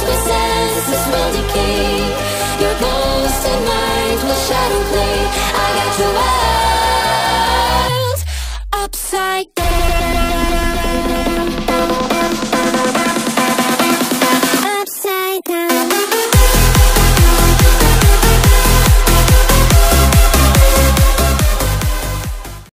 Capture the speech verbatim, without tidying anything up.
my senses will decay. Your ghost and mind will shadow play. I got your world upside down.